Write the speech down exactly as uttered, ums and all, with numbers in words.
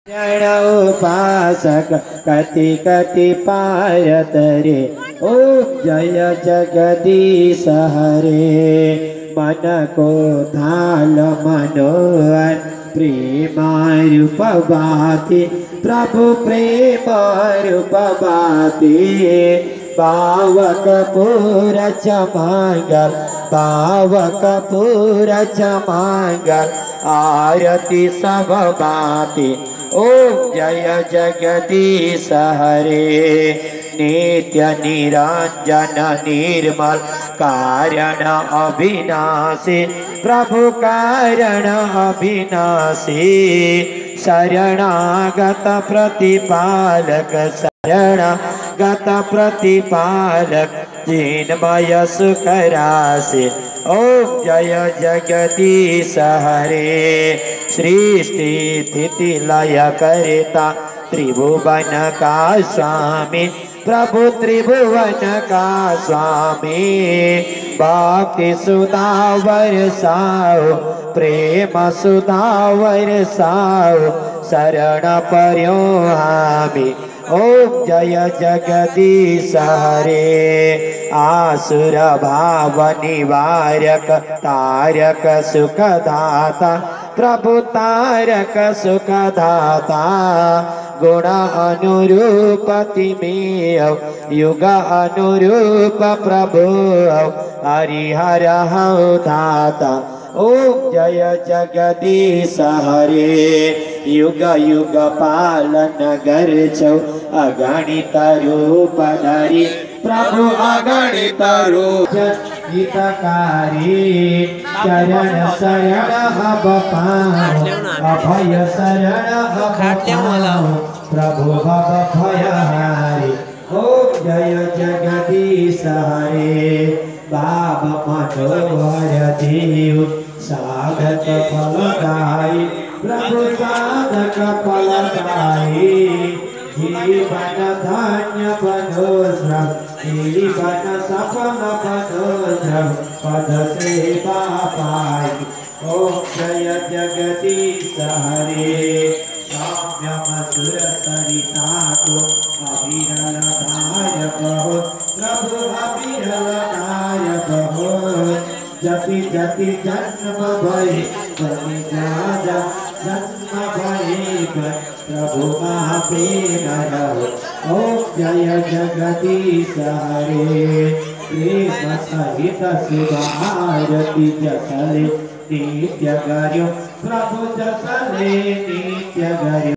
उपासक कति कति पायत रे। ओम जय जगदीश हरे। मन को थाल मनोहर प्रेमारूप भाति। प्रभु प्रेमारूप भाति। पावक पूर चमंगल पावक पूर चमंगल आरती सब भाति। ओम जय जगदीश हरे। नित्य निरंजन निर्मल कारण अविनाशी। प्रभु कारण अविनाशी। शरणागत प्रतिपालक शरणागत प्रतिपालक जिनमय सुख राशि। ओम जय जगदीश हरे। सृष्टि स्थिति लय करता त्रिभुवन का स्वामी। प्रभु त्रिभुवन का स्वामी। भक्ति सुधा बरसाओ प्रेम सुधा बरसाओ शरण पर्यो हामी। ओम जय जगदीश हरे। आसुर भाव निवारक तारक सुख दाता। प्रभु तारक सुख दाता। गुण अनुरूप तिमेय युग अनुरूप प्रभु हरिहर हौ दाता। ओम जय जगदीश हरे। युग युग पालन गर्छौ अगणित रूप धरि। प्रभु अगणित रूप हितकारी। चरण शरण अब पाऊं अभय शरण अब पाऊं। प्रभु भव भयहारी। ओम जय जगदीश हरे। बाब मनोहर देव साधक फलदायी। प्रभु साधक फलदायी। जीवन धन्य बनोद्रव जीवन सफल बनोद्रव पद सेवा पाई। ओम जय जगदीश हरे। साम्यम सुर सरिता को अविरल दायक हो। प्रभु अविरल दायक हो। जति जति जन्म भये बलि राजा जन्म भये प्रभु महा प्रेम रहो। ओम जय जगदीश हरे। प्रेम सहित शिव आरती जसरे नित्य गर्यो। प्रभु जसरे नित्य गर्यो।